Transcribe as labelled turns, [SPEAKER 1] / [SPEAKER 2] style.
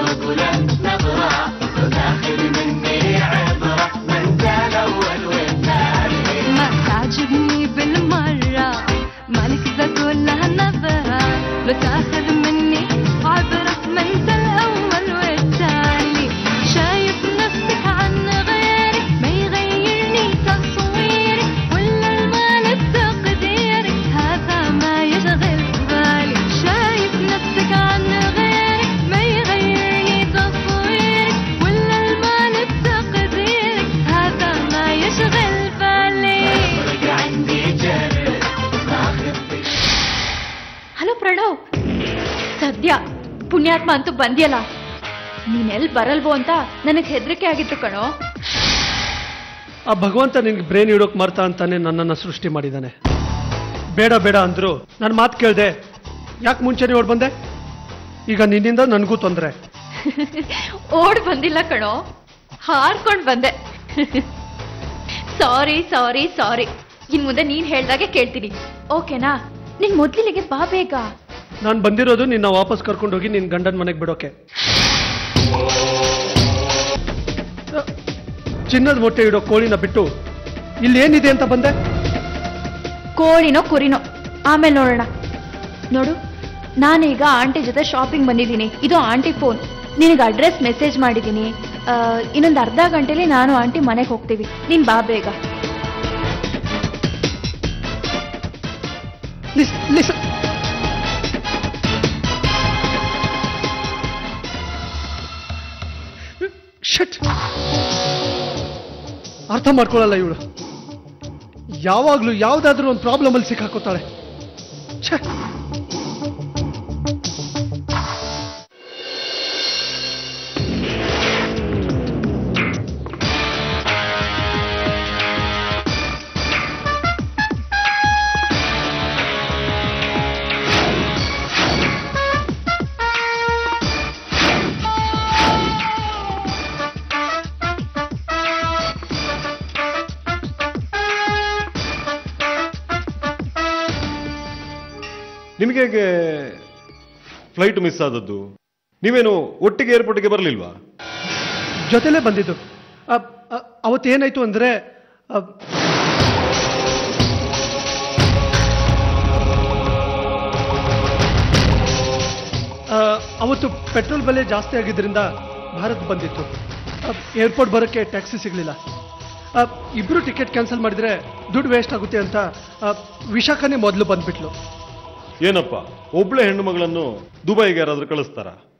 [SPEAKER 1] ما تعجبني بالمرة مالك كلها نظرة لو تاخذ مني عبرة ما انت الأول والتالي شايف نفسك عن غيري ما يغيرني تصويري ولا المال بتقديري هذا ما يشغل بالي شايف نفسك عن غيري ما يغيرني تصويري ولا المال بتقديري هذا ما يشغل بالي عندي جرح hello Pranav ಸದ್ಯ ಪುಣ್ಯಾತ್ಮ ಅಂತೂ ಬಂದಿಯಲ್ಲ ನೀನೆಲ್ಲಿ ಬರಲ್ವೋ ಅಂತ ನನಗೆ ಹೆದರಿಕೆ ಆಗಿತ್ತು ಕಣೋ
[SPEAKER 2] ಆ ಭಗವಂತ ನಿನ್ಗೆ ಬ್ರೇನ್ ಇಡೋಕ್ ಮರ್ತ ಅಂತಾನೆ ನನ್ನನ್ನು ಸೃಷ್ಟಿ ಮಾಡಿದ್ದಾನೆ ಬೇಡ ಬೇಡ ಅಂದ್ರು ನನ್ನ ಮಾತು ಕೇಳ್ದೆ ಯಾಕೆ ಮುಂಚೆನೆ ಓಡ್ ಬಂದೆ ಈಗ ನಿನ್ನಿಂದ ನನಗೂ ತೊಂದರೆ
[SPEAKER 1] ಓಡ್ ಬಂದಿಲ್ಲ ಕಣೋ ಹಾರ್ಕೊಂಡ್ ಬಂದೆ ಸಾರಿ ಸಾರಿ ಸಾರಿ ಇನ್ ಮುಂದೆ ನೀನ್ ಹೇಳ್ದಾಗೆ ಕೇಳ್ತೀನಿ ಓಕೆನಾ ನಿನ್ ಮೊದ್ಲಿಗೆ ಬಾ ಬೇಗ
[SPEAKER 2] ನಾನು ಬಂದಿರೋದು ನಿನ್ನ ವಾಪಸ್ ಕರ್ಕೊಂಡೋಗಿ ನಿನ್ನ ಗಂಡನ ಮನೆಗೆ ಬಿಡೋಕೆ ಚಿನ್ನದ ಮೊಟ್ಟೆ ಇಡೋ ಕೋಳಿನ ಬಿಟ್ಟು ಇಲ್ಲಿ ಏನಿದೆ ಅಂತ ಬಂದೆ
[SPEAKER 1] ಕೋಳಿನೋ ಕುರಿನೋ ಆಮೇಲೆ ನೋಡೋಣ ನೋಡು ನಾನೀಗ ಆಂಟಿ ಜೊತೆ ಶಾಪಿಂಗ್ ಬಂದಿದ್ದೀನಿ ಇದು ಆಂಟಿ ಫೋನ್ ನಿನಗೆ ಅಡ್ರೆಸ್ ಮೆಸೇಜ್ ಮಾಡಿದ್ದೀನಿ ಇನ್ನೊಂದು ಅರ್ಧ ಗಂಟೆಲಿ ನಾನು ಆಂಟಿ ಮನೆಗೆ ಹೋಗ್ತೀವಿ ನೀನ್ ಬಾ ಬೇಗ
[SPEAKER 2] ಅರ್ಥ ಮಾಡ್ಕೊಳ್ಳಲ್ಲ ಇವಳು ಯಾವಾಗ್ಲೂ ಯಾವ್ದಾದ್ರೂ ಒಂದು ಪ್ರಾಬ್ಲಮ್ ಅಲ್ಲಿ ಸಿಕ್ಕಾಕೋತಾಳೆ
[SPEAKER 3] ನಿಮಗೆ ಫ್ಲೈಟ್ ಮಿಸ್ ಆದದ್ದು ನೀವೇನು ಒಟ್ಟಿಗೆ ಏರ್ಪೋರ್ಟ್ಗೆ ಬರಲಿಲ್ವಾ
[SPEAKER 2] ಜೊತೆಲೇ ಬಂದಿದ್ದು ಅವತ್ತೇನಾಯ್ತು ಅಂದ್ರೆ ಅವತ್ತು ಪೆಟ್ರೋಲ್ ಬೆಲೆ ಜಾಸ್ತಿ ಆಗಿದ್ದರಿಂದ ಭಾರತ್ ಬಂದಿತ್ತು ಏರ್ಪೋರ್ಟ್ ಬರೋಕ್ಕೆ ಟ್ಯಾಕ್ಸಿ ಸಿಗಲಿಲ್ಲ ಇಬ್ರು ಟಿಕೆಟ್ ಕ್ಯಾನ್ಸಲ್ ಮಾಡಿದ್ರೆ ದುಡ್ಡು ವೇಸ್ಟ್ ಆಗುತ್ತೆ ಅಂತ ವಿಶಾಖನೇ ಮೊದಲು ಬಂದ್ಬಿಟ್ಲು
[SPEAKER 3] ಏನಪ್ಪ ಒಬ್ಳೆ ಹೆಣ್ಣು ಮಗಳನ್ನು ದುಬೈಗೆ ಯಾರಾದ್ರೂ ಕಳಿಸ್ತಾರ